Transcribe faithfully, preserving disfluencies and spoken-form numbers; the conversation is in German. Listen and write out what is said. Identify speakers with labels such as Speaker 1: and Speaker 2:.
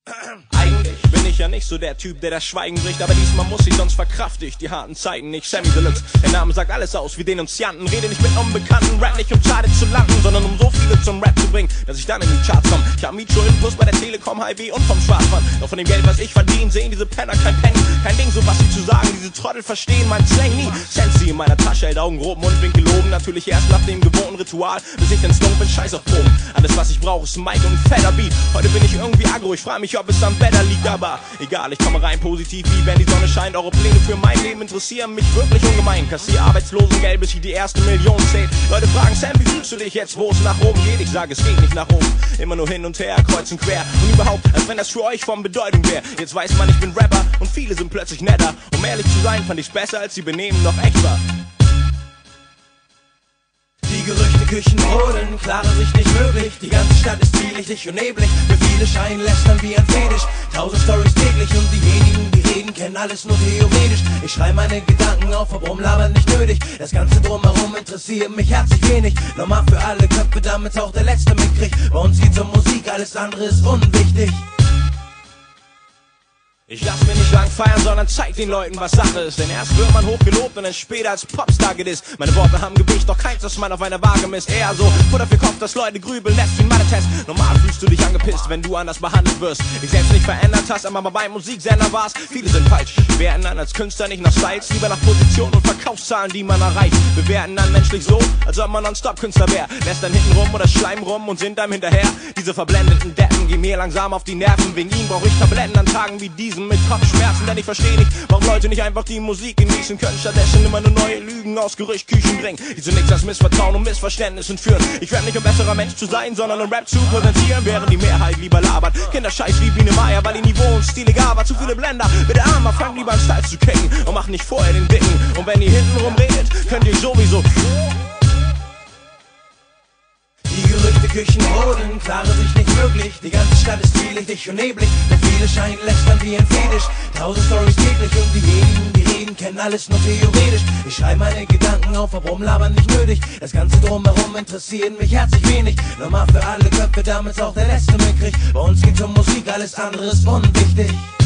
Speaker 1: Eigentlich bin ich ja nicht so der Typ, der das Schweigen bricht, aber diesmal muss ich, sonst verkraft ich die harten Zeiten nicht. Sammy Deluxe, der Name sagt alles aus, wie Denunzianten. Rede nicht mit Unbekannten, Rap nicht um Charts zu landen, sondern um so viele zum Rap zu bringen, dass ich dann in die Charts komme. Ich hab Mietschulden plus bei der Telekom, H I W und vom Schwarzmann. Doch von dem Geld, was ich verdiene, sehen diese Penner kein Penny. Kein Ding, so was sie zu sagen, diese Trottel verstehen mein Slang nie. Sensi in meiner Tasche, hält Augen grob, Mundwinkel oben. Natürlich erst nach dem gewohnten Ritual, bis ich den Stunk bin, scheiß auf Proben. Alles, was ich brauche, ist ein Mic und ein fetter Beat. Heute bin ich irgendwie aggro, ich frage mich, ob es am Wetter liegt, aber egal, ich komme rein positiv, wie wenn die Sonne scheint. Eure Pläne für mein Leben interessieren mich wirklich ungemein. Kassier Arbeitslosengeld, bis ich die erste Million zählt. Leute fragen, Sam, wie fühlst du dich jetzt, wo es nach oben geht? Ich sage, es geht nicht nach oben, immer nur hin und her, kreuz und quer. Und überhaupt, als wenn das für euch von Bedeutung wäre. Jetzt weiß man, ich bin Rapper und viele sind plötzlich netter. Um ehrlich zu sein, fand ich's besser, als sie benehmen noch echt war.
Speaker 2: Die Gerüchte Küchen brodeln, klare Sicht nicht möglich. Die ganze Stadt ist zwielichtig und neblig. Für viele scheinen lästern wie ein Fetisch. Tausend Storys täglich und diejenigen, die reden, kennen alles nur theoretisch. Ich schreibe meine Gedanken auf, aber rumlabern nicht nötig. Das Ganze drumherum interessiert mich herzlich wenig. Normal für alle Köpfe, damit's auch der Letzte mitkriegt. Bei uns geht's um Musik, alles andere ist unwichtig.
Speaker 1: Ich lass mir nicht lang feiern, sondern zeig den Leuten, was Sache ist. Denn erst wird man hochgelobt und dann später als Popstar gedisst. Meine Worte haben Gewicht, doch keins, das man auf einer Waage misst. Eher so Futter für Kopf, dass Leute grübeln lässt wie ein Mathe-Test. Normal fühlst du dich angepisst, wenn du anders behandelt wirst. Dich selbst nicht verändert hast, aber mal beim Musiksender warst. Viele sind falsch, bewerten dann als Künstler nicht nach Styles, lieber nach Position und Verkaufszahlen, die man erreicht. Bewerten dann menschlich so, als ob man Nonstop-Künstler wäre. Lässt dann hinten rum oder schleimen rum und sind einem hinterher. Diese verblendeten Deppen gehen mir langsam auf die Nerven. Wegen ihnen brauch ich Tabletten an Tagen wie diesen mit Kopfschmerzen, denn ich verstehe nicht, warum Leute nicht einfach die Musik genießen können, stattdessen immer nur neue Lügen aus Gerüchtküchen bringen, die zu nichts als Missvertrauen und Missverständnissen führen. Ich rap nicht, um besserer Mensch zu sein, sondern um Rap zu präsentieren, während die Mehrheit lieber labert. Kinderscheiß wie Biene Meier, weil ihr Niveau und Stil egal war. Zu viele Blender, bitte armer, fangt lieber an Style zu kicken und macht nicht vorher den Dicken. Und wenn ihr hintenrum redet, könnt ihr sowieso.
Speaker 2: Die Gerüchte Küchen brodeln, klare Sicht nicht möglich. Die ganze Stadt ist zwielichtig und neblig. Denn viele scheinen lästern wie ein Fetisch. Tausend Storys täglich und diejenigen, die reden, kennen alles nur theoretisch. Ich schreibe meine Gedanken auf, aber rumlabern nicht nötig. Das Ganze drumherum interessiert mich herzlich wenig. Normal für alle Köpfe, damit's auch der Letzte mitkriegt. Bei uns geht's um Musik, alles andere ist unwichtig.